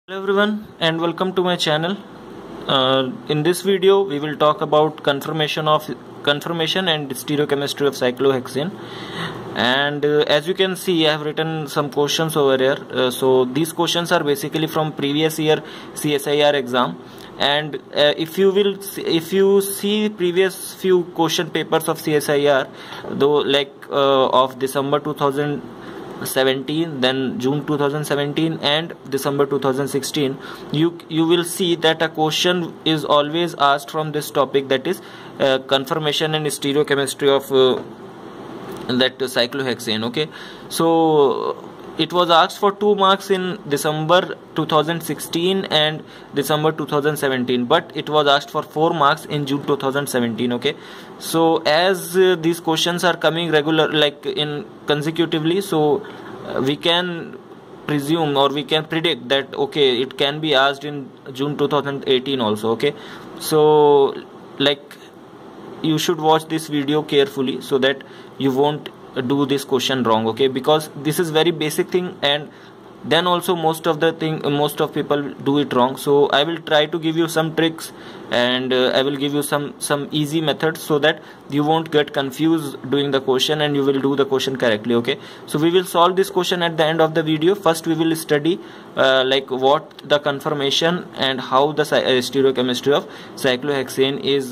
Hello everyone and welcome to my channel. In this video we will talk about conformation and stereochemistry of cyclohexane, and as you can see I have written some questions over here. So these questions are basically from previous year CSIR exam, and if you see previous few question papers of CSIR, though of December 2017, then June 2017 and December 2016, you will see that a question is always asked from this topic, that is conformation and stereochemistry of that cyclohexane. Okay, so it was asked for 2 marks in December 2016 and December 2017, but it was asked for 4 marks in June 2017. Okay, so as these questions are coming regular, in consecutively, so we can presume or we can predict that okay, it can be asked in June 2018 also. Okay, so you should watch this video carefully so that you won't do this question wrong. Okay, because this is very basic thing, and then also most of people do it wrong. So I will try to give you some tricks, and I will give you some easy methods so that you won't get confused doing the question and you will do the question correctly. Okay, so we will solve this question at the end of the video. First we will study what the conformation and how the stereochemistry of cyclohexane is,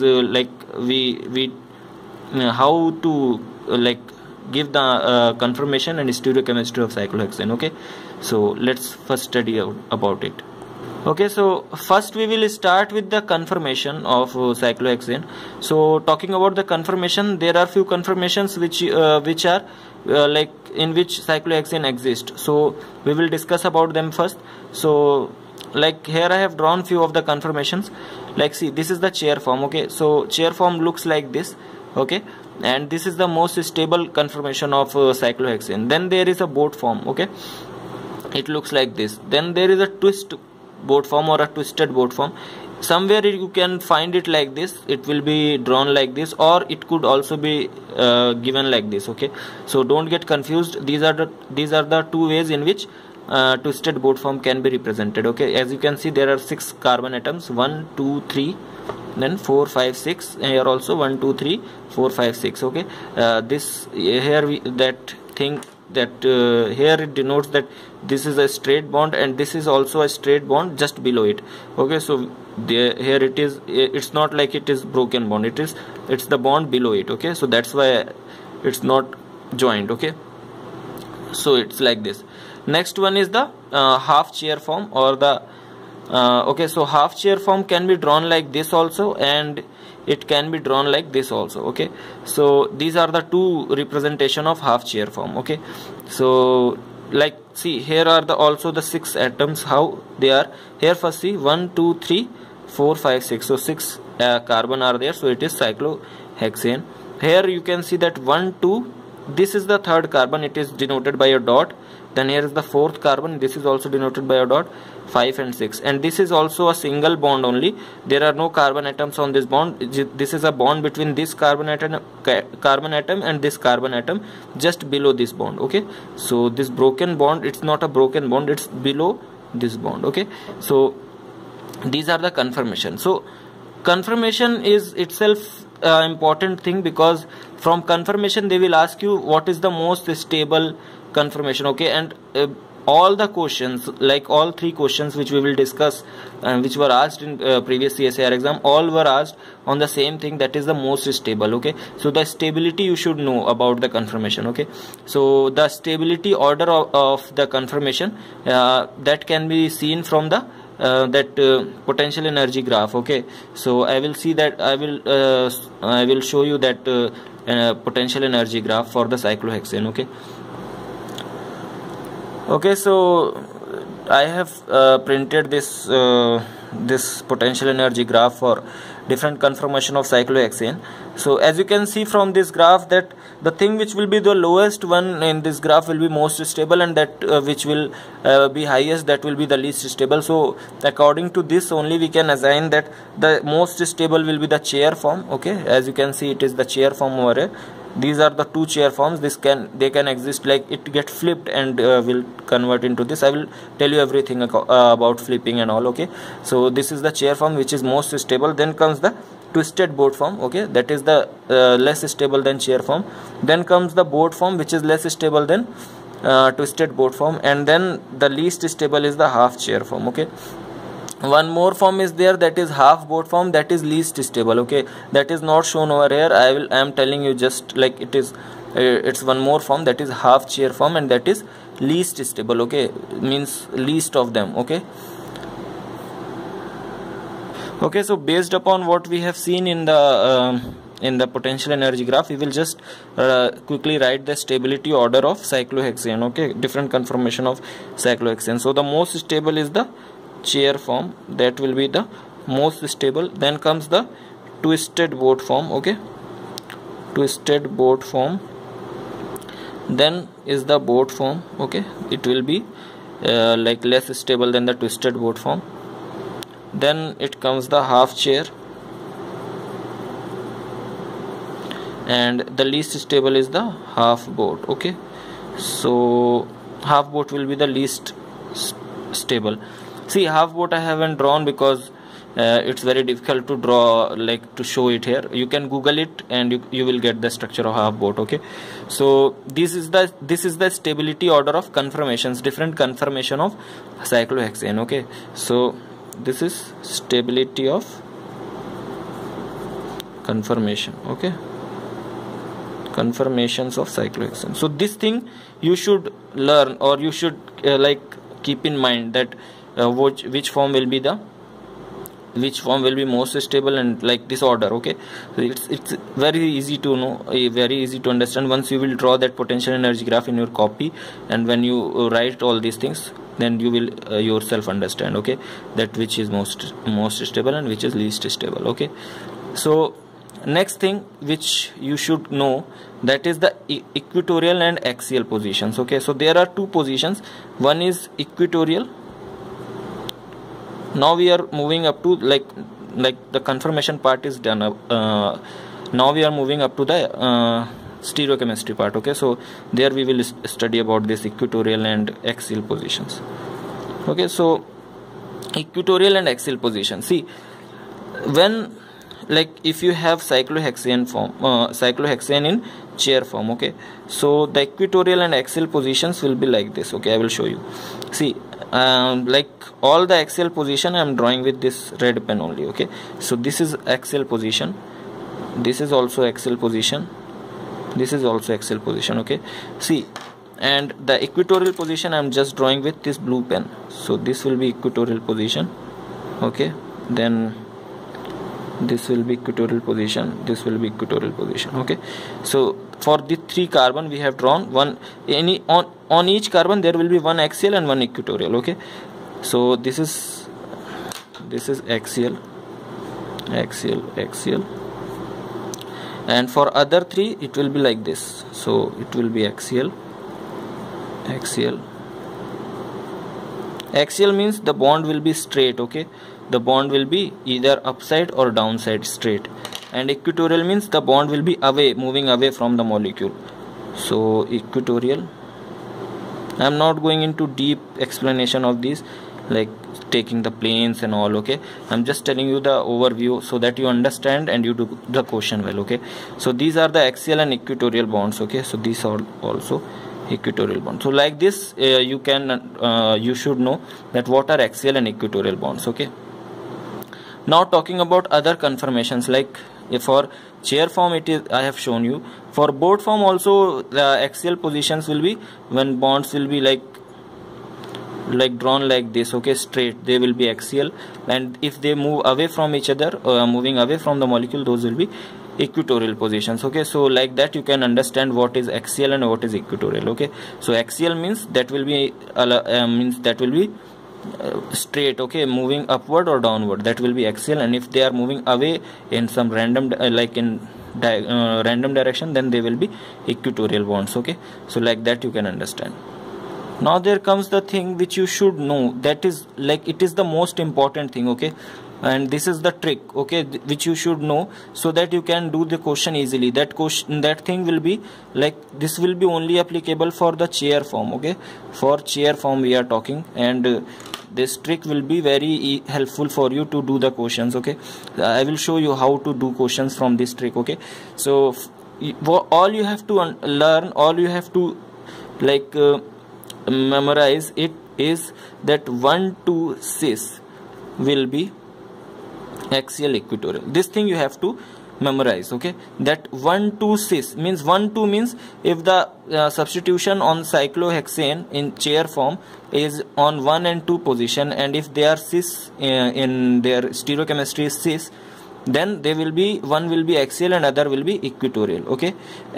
how to give the conformation and stereochemistry of cyclohexane. Okay, so let's first study about it. Okay, so first we will start with the conformation of cyclohexane. So talking about the conformation, there are few conformations which are in which cyclohexane exists. So we will discuss about them first. So here I have drawn few of the conformations. See, this is the chair form. Okay, so chair form looks like this. Okay, and this is the most stable conformation of cyclohexane. Then there is a boat form. Okay, it looks like this. Then there is a twist boat form or a twisted boat form. Somewhere you can find it like this, it will be drawn like this, or it could also be given like this. Okay, so don't get confused. These are the two ways in which twisted boat form can be represented. Okay, as you can see, there are 6 carbon atoms, 1 2 3, then 4 5 6, and here also 1 2 3 4 5 6. Okay, this here here it denotes that this is a straight bond, and this is also a straight bond just below it. Okay, so here it's not like it is broken bond, it's the bond below it. Okay, so that's why it's not joined. Okay, so it's like this. Next one is the half chair form, or the okay, so half chair form can be drawn like this also, and it can be drawn like this also. Okay, so these are the two representation of half chair form. Okay, so see, here are also the 6 atoms, how they are here. First see, 1 2 3 4 5 6, so 6 carbon are there, so it is cyclohexane. Here you can see that 1 2, this is the 3rd carbon, it is denoted by a dot. Then here is the 4th carbon, this is also denoted by a dot. 5 and 6, and this is also a single bond only. There are no carbon atoms on this bond. This is a bond between this carbon atom and this carbon atom just below this bond. Okay, so this broken bond, it's not a broken bond, it's below this bond. Okay, so these are the conformation. So conformation is itself important thing, because from conformation they will ask you what is the most stable conformation. Okay, and all the questions, all 3 questions which we will discuss and which were asked in previous CSIR exam, all were asked on the same thing, that is the most stable. Okay, so the stability you should know about the conformation. Okay, so the stability order of the conformation that can be seen from the potential energy graph. Okay, so I will see that I will show you that potential energy graph for the cyclohexane. Okay, so I have printed this this potential energy graph for different conformation of cyclohexane. So as you can see from this graph, that the thing which will be the lowest one in this graph will be most stable, and that which will be highest, that will be the least stable. So according to this only we can assign that the most stable will be the chair form. Okay, as you can see, it is the chair form over here. these are the two chair forms. They can exist, like it get flipped and will convert into this. I will tell you everything about flipping and all. Okay, so this is the chair form which is most stable. Then comes the twisted boat form. Okay, that is the less stable than chair form. Then comes the boat form which is less stable than twisted boat form, and then the least stable is the half chair form. Okay, one more form is there, that is half boat form, that is least stable. Okay, that is not shown over here. I am telling you just like it is. It's one more form, that is half chair form, and that is least stable. Okay, means least of them. Okay, so based upon what we have seen in the potential energy graph, we will just quickly write the stability order of cyclohexane. Okay, different conformation of cyclohexane. So the most stable is the chair form, that will be the most stable. Then comes the twisted boat form. Okay, twisted boat form. Then is the boat form. Okay, it will be like less stable than the twisted boat form. Then it comes the half chair, and the least stable is the half boat. Okay, so half boat will be the least stable. See, half boat I haven't drawn because it's very difficult to draw, like to show it here. You can Google it and you will get the structure of half boat. Okay, so this is the stability order of conformations, different conformation of cyclohexane. Okay, so this is stability of conformation. Okay, conformations of cyclohexane. So this thing you should learn, or you should like keep in mind that which form will be most stable, and like this order. Okay, so it's very easy to know, very easy to understand once you will draw that potential energy graph in your copy, and when you write all these things, then you will yourself understand. Okay, that which is most stable and which is least stable. Okay, so next thing which you should know, that is the equatorial and axial positions. Okay, so there are two positions. One is equatorial. Now we are moving up to like the conformation part is done. Now we are moving up to the stereochemistry part. Okay, so there we will study about this equatorial and axial positions. Okay, so equatorial and axial position. See, when like if you have cyclohexane form, cyclohexane in chair form. Okay, so the equatorial and axial positions will be like this. Okay, I will show you. See, like all the axial position I am drawing with this red pen only. Okay, so this is axial position, this is also axial position, this is also axial position. Okay, see, and the equatorial position I am just drawing with this blue pen. So this will be equatorial position. Okay, then this will be equatorial position, this will be equatorial position. Okay, so for the 3 carbon we have drawn one, on each carbon there will be one axial and one equatorial. Okay, so this is axial, and for other 3 it will be like this. So it will be axial. Axial means the bond will be straight. Okay, the bond will be either upside or downside straight. And equatorial means the bond will be away, moving away from the molecule. So equatorial. I am not going into deep explanation of these, like taking the planes and all. Okay, I am just telling you the overview so that you understand and you do the question well. Okay, so these are the axial and equatorial bonds. Okay, so these are also equatorial bonds. So like this you should know that what are axial and equatorial bonds. Okay, now talking about other conformations, like for chair form it is I have shown you. For boat form also the axial positions will be when bonds will be like drawn like this. Okay, straight, they will be axial, and if they move away from each other, moving away from the molecule, those will be equatorial positions. Okay, so like that you can understand what is axial and what is equatorial. Okay, so axial means that will be straight. Okay, moving upward or downward, that will be axial, and if they are moving away in some random random direction, then they will be equatorial bonds. Okay, so like that you can understand. Now there comes the thing which you should know, that is like it is the most important thing. Okay, and this is the trick, okay, which you should know, so that you can do the question easily. That thing will be like, this will be only applicable for the chair form, okay, for chair form we are talking, and this trick will be very helpful for you to do the questions, okay. I will show you how to do questions from this trick, okay. So all you have to learn, all you have to like memorize it is that 1,2 cis will be axial equatorial. This thing you have to memorize, okay. That 1,2 cis means 1,2 means if the substitution on cyclohexane in chair form is on 1 and 2 position, and if they are cis in their stereochemistry is cis, then they will be, one will be axial and other will be equatorial, okay.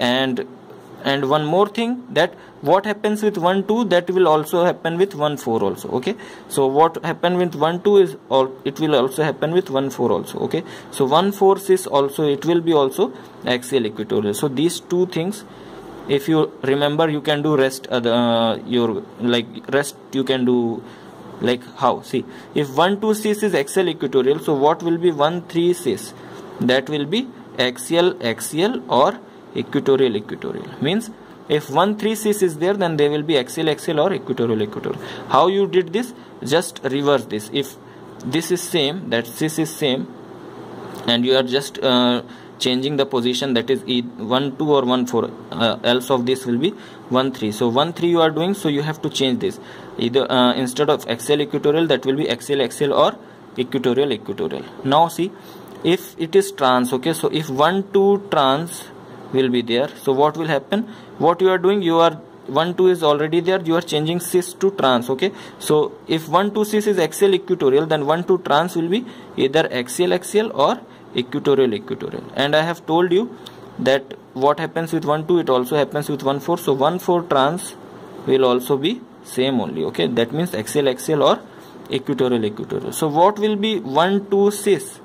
And one more thing, that what happens with 1,2, that will also happen with 1,4 also, okay. So what happened with 1,2 is it will also happen with 1,4 also, okay. So 1,4 cis also, it will be also axial equatorial. So these two things, if you remember, you can do rest your like rest you can do like how. See, if 1,2 cis is axial equatorial, so what will be 1,3 cis? That will be axial or equatorial. Means if 1,3 cis is there, then they will be axial or equatorial. How you did this? Just reverse this. If this is same, that cis is same, and you are just changing the position, that is 1,2 or 1,4, else of this will be 1,3. So 1,3 you are doing, so you have to change this. Either instead of axial equatorial, that will be axial or equatorial. Now see, if it is trans, okay, so if 1,2 trans will be there, so what will happen? What you are doing, you are 1,2 is already there, you are changing cis to trans, okay. So if 1,2 cis is axial equatorial, then 1,2 trans will be either axial or equatorial. And I have told you that what happens with 1,2, it also happens with 1,4. So 1,4 trans will also be same only, okay. That means axial or equatorial. So what will be 1,2 cis?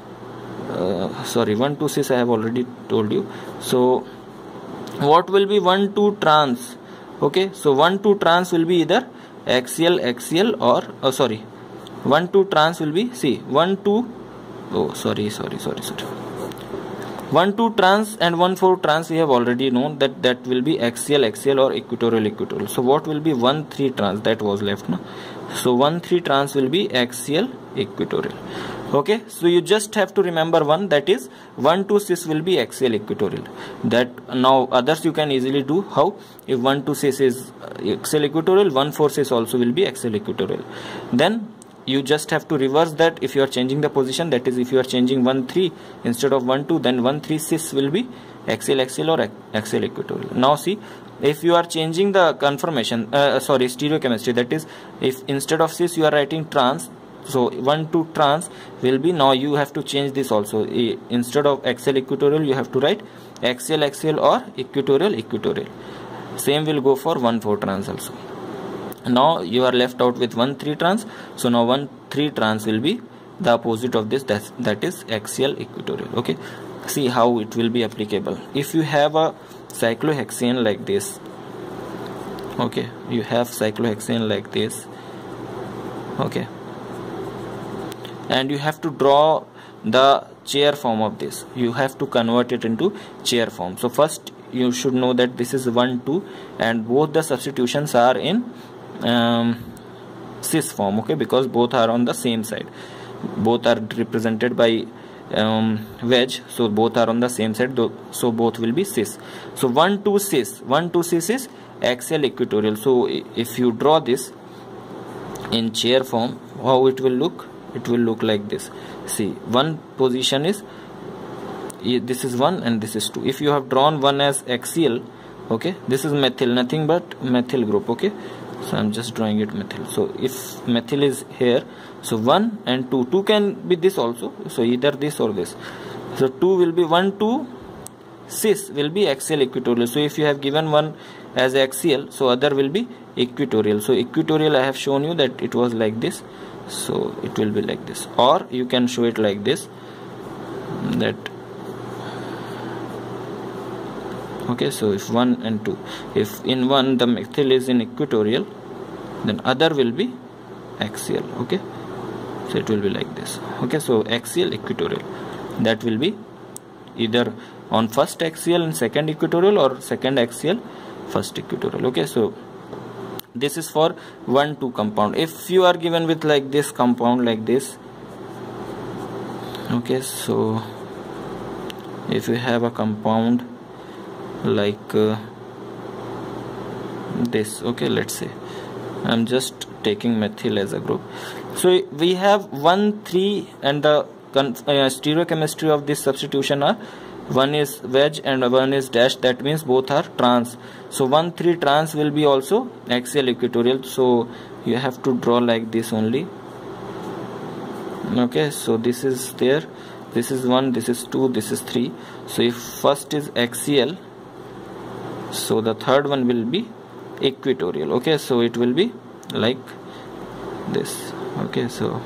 1,2 cis I have already told you. So what will be 1,2 trans? Okay, so 1,2 trans will be either axial or 1,2 trans will be, see, 1,2 1,2 trans and 1,4 trans we have already known that will be axial or equatorial. So what will be 1,3 trans? That was left, no? So 1,3 trans will be axial equatorial. Okay, so you just have to remember one, that is 1,2 cis will be axial equatorial. That now others you can easily do. How? If 1,2 cis is axial equatorial, 1,4 cis also will be axial equatorial. Then you just have to reverse that. If you are changing the position, that is if you are changing 1,3 instead of 1,2, then 1,3 cis will be axial or axial equatorial. Now see, if you are changing the conformation, stereochemistry, that is if instead of cis you are writing trans, so 1,2 trans will be, now you have to change this also. Instead of axial equatorial, you have to write axial or equatorial. Same will go for 1,4 trans also. Now you are left out with 1,3 trans. So now 1,3 trans will be the opposite of this, that is axial equatorial. Okay, see how it will be applicable. If you have a cyclohexane like this, okay, you have cyclohexane like this, okay, and you have to draw the chair form of this. You have to convert it into chair form. So first you should know that this is 1,2 and both the substitutions are in cis form, okay, because both are on the same side, both are represented by wedge, so both are on the same side, so both will be cis. So 1,2 cis is axial equatorial. So if you draw this in chair form, how it will look? It will look like this. See, one position is, this is 1 and this is 2. If you have drawn one as axial, okay, this is methyl, nothing but methyl group, okay. So I'm just drawing it methyl. So if methyl is here, so 1 and 2 can be this also, so either this or this. So 2 will be 1,2 cis will be axial equatorial. So if you have given one as axial, so other will be equatorial. So equatorial I have shown you that it was like this, so it will be like this, or you can show it like this, that okay. So if 1 and 2, if in one the methyl is in equatorial, then other will be axial, okay. So it will be like this. Okay, so axial, equatorial, that will be either on first axial and second equatorial, or second axial, first equatorial. Okay, so this is for 1,2 compound. If you are given with like this compound like this, okay, so if you have a compound like this, okay, let's say I'm just taking methyl as a group. So we have 1, 3, and the stereochemistry of this substitution are, one is wedge and one is dash, that means both are trans. So 1, 3 trans will be also axial equatorial, so you have to draw like this only. Okay, so this is there, this is 1, this is 2, this is 3. So if first is axial, so the third one will be equatorial. Okay, so it will be like this. Okay, so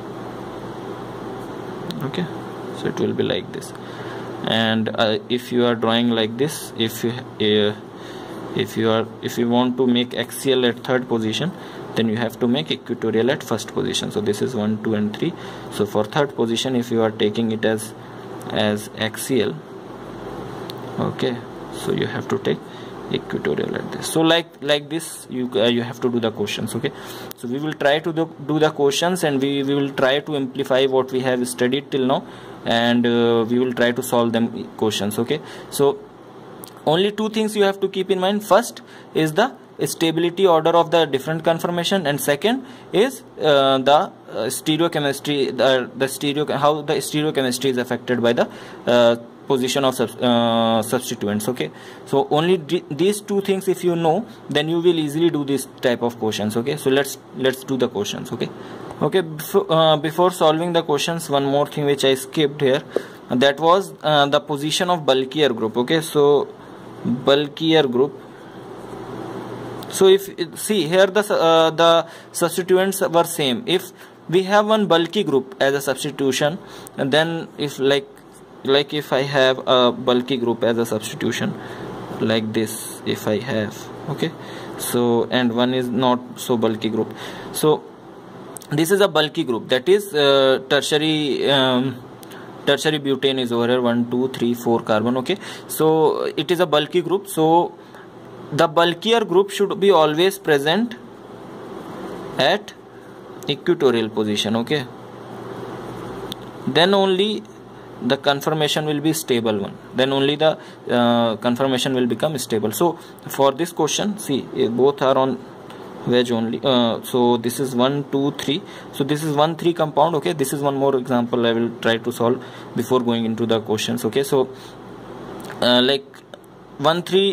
okay, so it will be like this. And if you are drawing like this, if you want to make axial at third position, then you have to make equatorial at first position. So this is 1, 2 and 3. So for third position, if you are taking it as axial, okay, so you have to take equatorial at this. So like this you have to do the questions. Okay, so we will try to do the questions, and we will try to amplify what we have studied till now, and we will try to solve them questions. Okay, so only 2 things you have to keep in mind. First is the stability order of the different conformation, and second is the stereochemistry, how the stereochemistry is affected by the position of substituents. Okay, so only these 2 things if you know, then you will easily do this type of questions. Okay, so let's do the questions. Okay, before solving the questions, one more thing which I skipped here, that was the position of bulkier group. Okay, so bulkier group, so if see here the substituents were same. If we have one bulky group as a substitution, and then if like if I have a bulky group as a substitution like this, if I have, okay, so and one is not so bulky group, so this is a bulky group, that is tertiary butane is over here, 1, 2, 3, 4 carbon. Okay, so it is a bulky group, so the bulkier group should be always present at equatorial position. Okay, then only the conformation will be stable one, then only the conformation will become stable. So for this question, see, both are on wedge only, so this is 1, 2, 3, so this is 1, 3 compound. Okay, this is one more example I will try to solve before going into the questions. Okay, so like 1, 3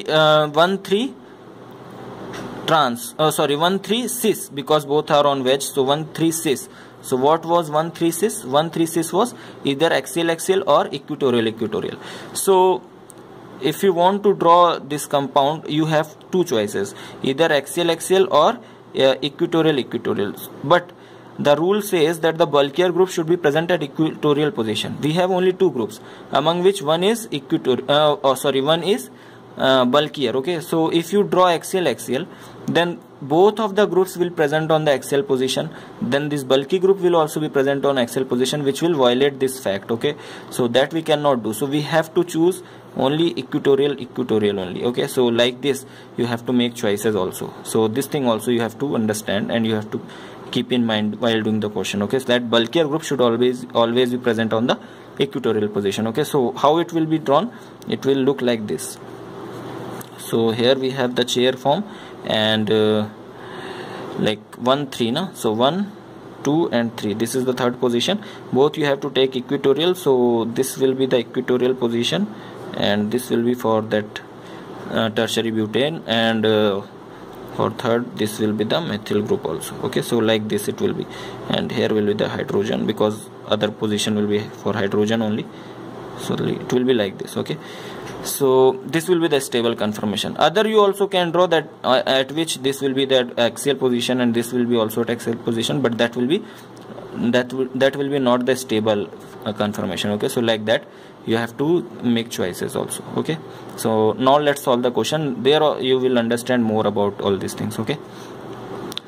trans, 1, 3 cis, because both are on wedge, so 1, 3 cis. So what was 1, 3 cis? 1, 3 cis was either axial or equatorial. So if you want to draw this compound, you have 2 choices, either axial or equatorial. But the rule says that the bulkier group should be present at equatorial position. We have only 2 groups, among which one is one is bulkier. Okay, so if you draw axial, then both of the groups will present on the axial position, then this bulky group will also be present on axial position, which will violate this fact. Okay, so that we cannot do, so we have to choose only equatorial only. Okay, so like this you have to make choices also, so this thing also you have to understand and you have to keep in mind while doing the question. Okay, so that bulkier group should always be present on the equatorial position. Okay, so how it will be drawn, it will look like this. So here we have the chair form, and like 1, 3 na, so 1, 2 and 3, this is the third position. Both you have to take equatorial, so this will be the equatorial position, and this will be for that tertiary butane, and for third this will be the methyl group also. Okay, so like this it will be, and here will be the hydrogen, because other position will be for hydrogen only, so it will be like this. Okay, so this will be the stable conformation. Other you also can draw that at which this will be that axial position and this will be also at axial position, but that will be not the stable conformation. Okay, so like that you have to make choices also. Okay, so now let's solve the question. There you will understand more about all these things. Okay,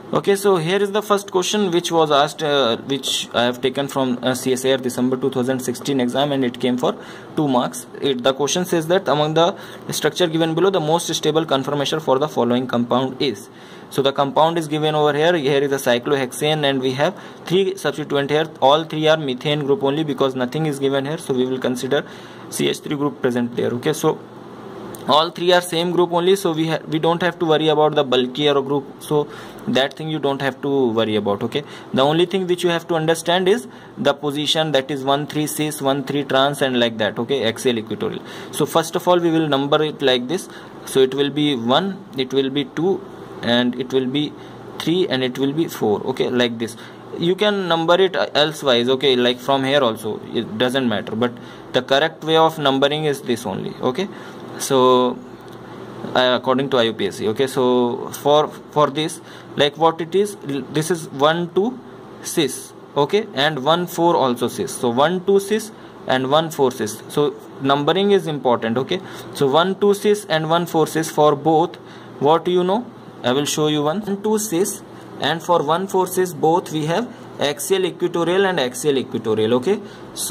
Okay, so here is the first question which was asked, which I have taken from CSIR December 2016 exam, and it came for 2 marks. The question says that among the structure given below, the most stable conformation for the following compound is. So the compound is given over here. Here is a cyclohexane, and we have 3 substituent here. All 3 are methane group only because nothing is given here. So we will consider CH3 group present there. Okay, so all 3 are same group only, so we don't have to worry about the bulkier group, so that thing you don't have to worry about. Okay, the only thing which you have to understand is the position, that is 1,3 cis, 1,3 trans, and like that. Okay, axial equatorial. So first of all we will number it like this. So it will be 1, it will be 2, and it will be 3, and it will be 4. Okay, like this. You can number it elsewise, okay, like from here also, it doesn't matter, but the correct way of numbering is this only. Okay, so according to IUPAC. Okay, so for this, like what it is, this is 1 2 cis, okay, and 1 4 also cis. So 1 2 cis and 1 4 cis. So numbering is important. Okay, so 1 2 cis and 1 4 cis for both. What you know, I will show you 1 2 cis, and for 1 4 cis both we have axial equatorial and axial equatorial. Okay,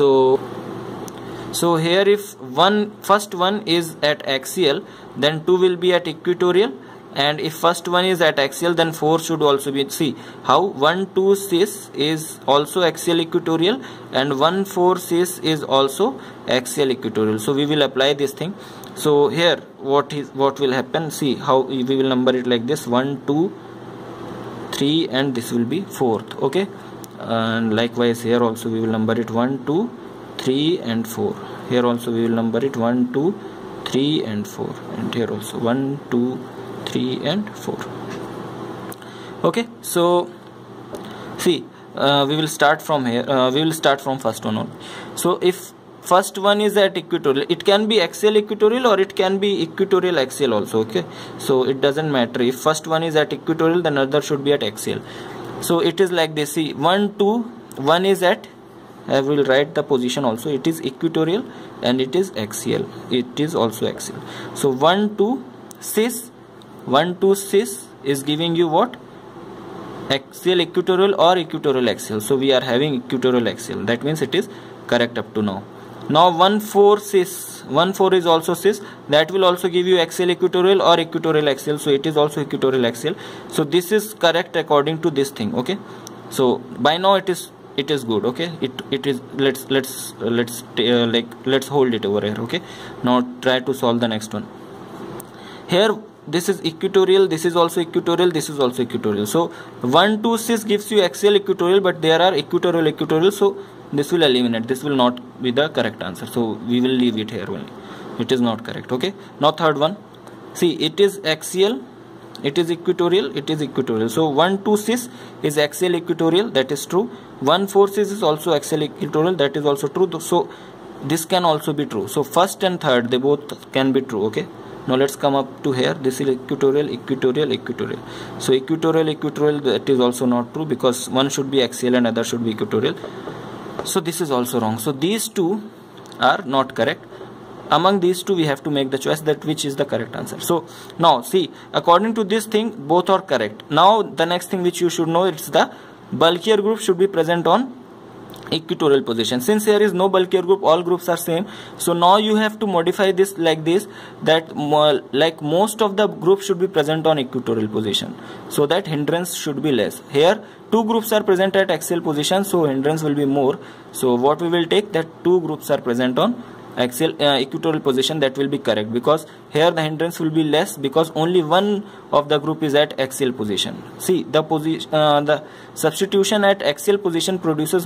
so here if first one is at axial, then 2 will be at equatorial, and if first one is at axial, then 4 should also be. See how 1 2 cis is also axial equatorial and 1 4 cis is also axial equatorial. So we will apply this thing. So here what will happen, see how we will number it like this: 1 2 3, and this will be 4th. Okay, and likewise here also we will number it 1 2 3 and 4. Here also we will number it 1 2 3 and 4, and here also 1 2 3 and 4. Okay, so see, we will start from here. We will start from first one only. So if first one is at equatorial, it can be axial equatorial or it can be equatorial axial also. Okay, so it doesn't matter. If first one is at equatorial, then other should be at axial. So it is like this. See, 1 2, 1 is at, I will write the position also, it is equatorial and it is axial, it is also axial. So 1 2 cis, 1 2 cis is giving you what? Axial equatorial or equatorial axial. So we are having equatorial axial, that means it is correct up to now. Now 1 4 cis, 1 4 is also cis, that will also give you axial equatorial or equatorial axial, so it is also equatorial axial. So this is correct according to this thing. Okay, so by now it is good. Okay, it is, let's hold it over here. Okay, now try to solve the next one. Here this is equatorial, this is also equatorial, this is also equatorial. So 1 2 cis gives you axial equatorial, but there are equatorial, so this will eliminate, this will not be the correct answer, so we will leave it here only, it is not correct. Okay, now third one, see, it is axial, it is equatorial, it is equatorial. So 1 2 cis is axial equatorial, that is true. 1 4 cis is also axial equatorial, that is also true. So this can also be true. So first and third, they both can be true. Okay, now let's come up to here. This is equatorial, equatorial, equatorial. So equatorial, equatorial, that is also not true because one should be axial and other should be equatorial. So this is also wrong. So these two are not correct. Among these two we have to make the choice that which is the correct answer. So now see, according to this thing both are correct. Now the next thing which you should know, it's the bulkier group should be present on equatorial position. Since here is no bulkier group, all groups are same, so now you have to modify this like this, that like most of the groups should be present on equatorial position, so that hindrance should be less. Here 2 groups are present at axial position, so hindrance will be more. So what we will take, that 2 groups are present on axial equatorial position, that will be correct, because here the hindrance will be less because only one of the group is at axial position. See, the substitution at axial position produces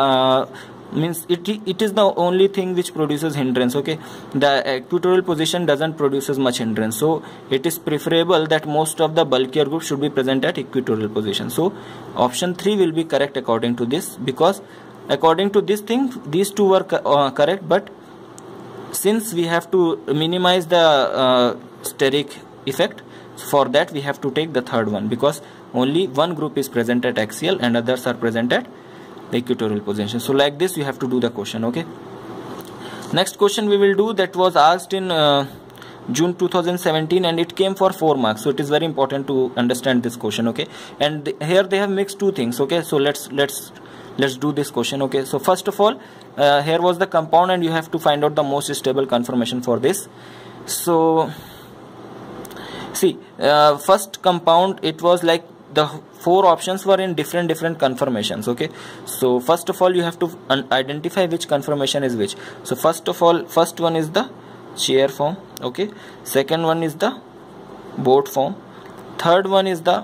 means it is the only thing which produces hindrance. Okay, the equatorial position doesn't produces much hindrance, so it is preferable that most of the bulkier group should be present at equatorial position. So option 3 will be correct according to this, because according to this thing these two were correct, but since we have to minimize the steric effect, for that we have to take the third one, because only one group is present at axial and others are present at the equatorial position. So like this you have to do the question. Okay, next question we will do, that was asked in June 2017, and it came for 4 marks. So it is very important to understand this question. Okay, and here they have mixed two things. Okay, so let's do this question. Okay, so first of all, here was the compound, and you have to find out the most stable conformation for this. So see, first compound, it was like the 4 options were in different conformations. Okay, so first of all you have to identify which conformation is which. So first of all, first one is the chair form. Okay, second one is the boat form, third one is the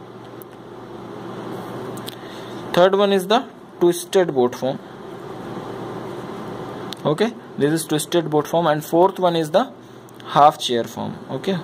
twisted boat form. Okay, this is twisted boat form, and fourth one is the half chair form. Okay,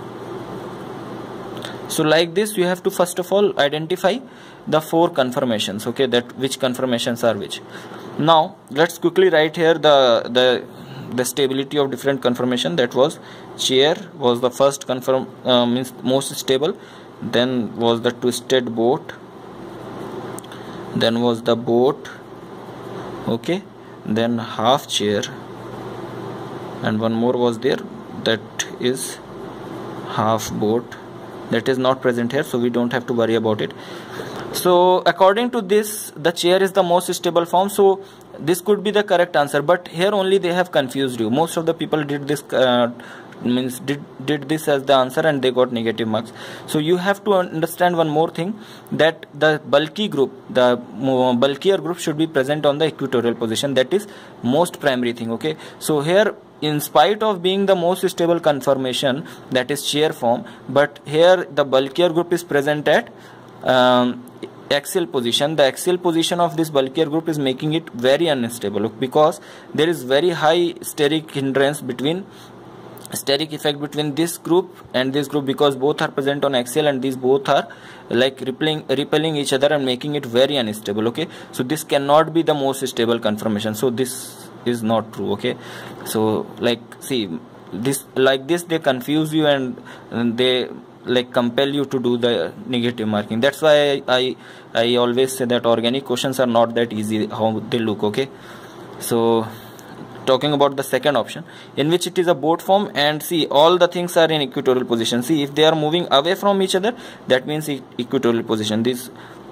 so like this you have to first of all identify the 4 conformations. Okay, that which conformations are which. Now let's quickly write here the stability of different conformation. That was chair was the first means most stable, then was the twisted boat, then was the boat. Okay, then half chair, and one more was there, that is half boat. That is not present here, so we don't have to worry about it. So according to this, the chair is the most stable form, so this could be the correct answer, but here only they have confused you. Most of the people did this did this as the answer, and they got negative marks. So you have to understand one more thing, that the bulky group, the bulkier group should be present on the equatorial position. That is most primary thing. Okay, so here, in spite of being the most stable conformation, that is chair form, but here the bulkier group is present at axial position. The axial position of this bulkier group is making it very unstable, because there is very high steric hindrance steric effect between this group and this group, because both are present on axial, and these both are like repelling each other and making it very unstable. Okay, so this cannot be the most stable conformation, so this is not true. Okay, so like see, this like this they confuse you, and they like compel you to do the negative marking. That's why I always say that organic questions are not that easy how they look. Okay, so talking about the second option, in which it is a boat form, and see, all the things are in equatorial position. See, if they are moving away from each other, that means equatorial position. This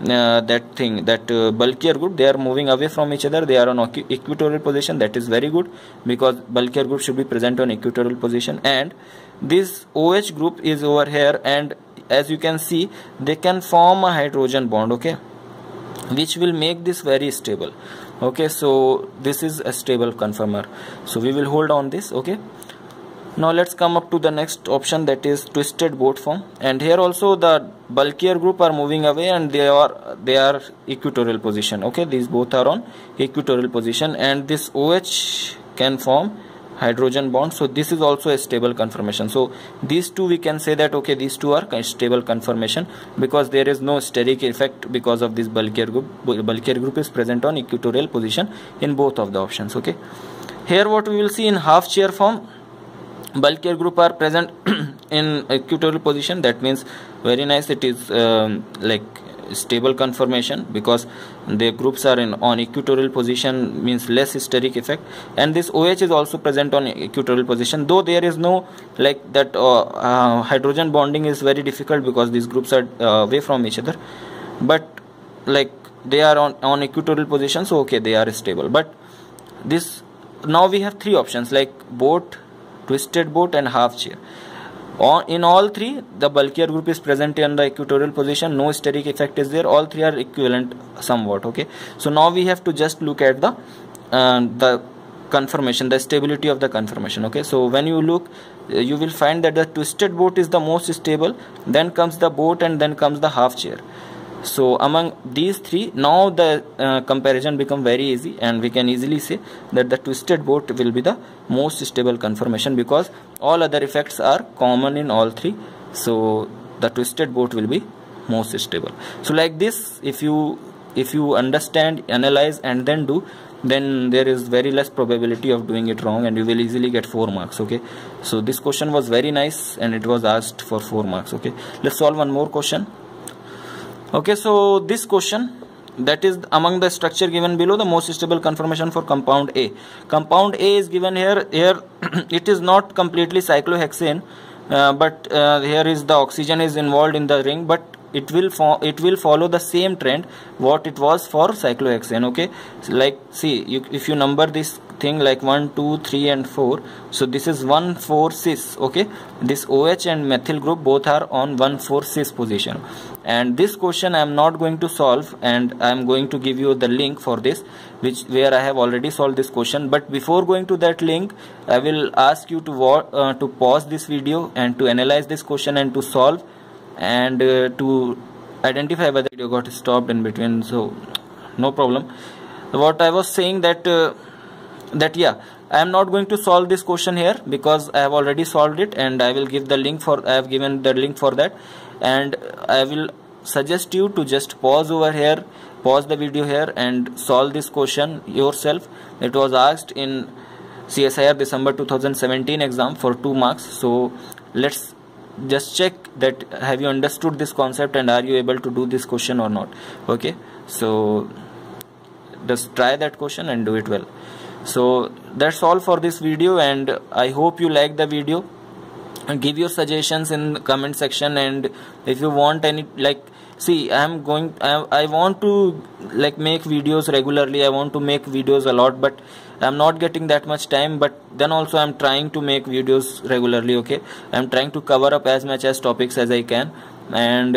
bulkier group, they are moving away from each other, they are on equatorial position. That is very good, because bulkier group should be present on equatorial position. And this OH group is over here, and as you can see, they can form a hydrogen bond. Okay, which will make this very stable. Okay, so this is a stable conformer, so we will hold on this. Okay, now let's come up to the next option, that is twisted boat form. And here also the bulkier group are moving away, and they are equatorial position. Okay, these both are on equatorial position, and this OH can form hydrogen bond, so this is also a stable conformation. So these two, we can say that okay, these two are stable conformation, because there is no steric effect because of this bulkier group. Bulkier group is present on equatorial position in both of the options. Okay, here what we will see, in half chair form, bulkier group are present in equatorial position. That means very nice, it is like stable conformation, because the groups are on equatorial position, means less steric effect. And this OH is also present on equatorial position, though there is no like that hydrogen bonding is very difficult, because these groups are away from each other, but like they are on equatorial position, so okay, they are stable. But this, now we have 3 options, like boat, twisted boat, and half chair. In all 3, the bulkier group is present in the equatorial position, no steric effect is there, all 3 are equivalent somewhat. Okay, so now we have to just look at the conformation, the stability of the conformation. Okay, so when you look, you will find that the twisted boat is the most stable, then comes the boat, and then comes the half chair. So among these 3, now the comparison become very easy, and we can easily say that the twisted boat will be the most stable conformation, because all other effects are common in all 3. So the twisted boat will be most stable. So like this, if you understand, analyze, and then do, then there is very less probability of doing it wrong, and you will easily get 4 marks. Okay, so this question was very nice, and it was asked for 4 marks. Okay, let's solve one more question. Okay, so this question, that is among the structure given below the most stable conformation for compound A. Compound A is given here. Here it is not completely cyclohexane, but here is the oxygen is involved in the ring, but it will follow the same trend what it was for cyclohexane. Okay, so like see, if you number this thing like 1, 2, 3 and 4, so this is 1, 4 cis. Okay, this OH and methyl group both are on 1, 4 cis position. And this question I am not going to solve, and I am going to give you the link for this, where I have already solved this question. But before going to that link, I will ask you to pause this video and to analyze this question and to solve, and to identify whether the video got stopped in between. So no problem. What I was saying that yeah, I am not going to solve this question here because I have already solved it, and I will give the link for, I have given the link for that, and I will suggest you to just pause over here, pause the video here and solve this question yourself. It was asked in CSIR December 2017 exam for 2 marks. So let's just check that have you understood this concept and are you able to do this question or not. Okay, so just try that question and do it well. So that's all for this video, and I hope you like the video, and give your suggestions in the comment section. And if you want any, like, see, I want to like make videos regularly. I want to make videos a lot, but I'm not getting that much time. But then also I'm trying to make videos regularly. Okay, I'm trying to cover up as much as topics as I can, and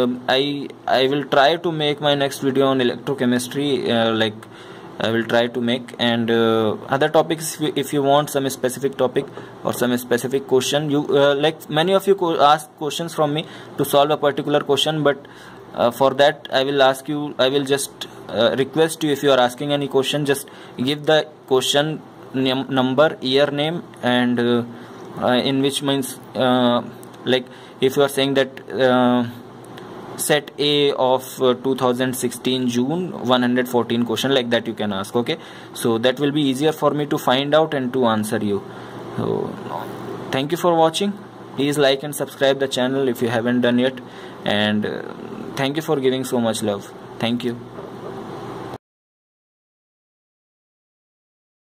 I will try to make my next video on electrochemistry, like I will try to make, and other topics. If you want some specific topic or some specific question, you like many of you ask questions from me to solve a particular question, but for that I will ask you, I will just request you, if you are asking any question, just give the question number, year name, and in which means like if you are saying that set A of 2016 June 114 question, like that you can ask. Okay, so that will be easier for me to find out and to answer you. So thank you for watching. Please like and subscribe the channel if you haven't done yet, and thank you for giving so much love. Thank you.